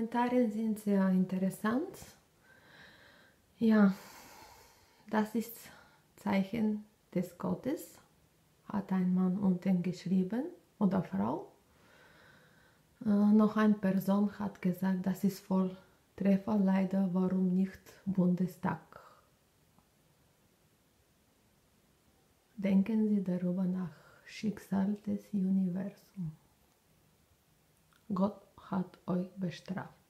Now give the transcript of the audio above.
Kommentare sind sehr interessant. Ja, das ist Zeichen des Gottes, hat ein Mann unten geschrieben oder Frau. Noch eine Person hat gesagt, das ist Volltreffer, leider, warum nicht Bundestag? Denken Sie darüber nach, Schicksal des Universums. Gott hat euch bestraft.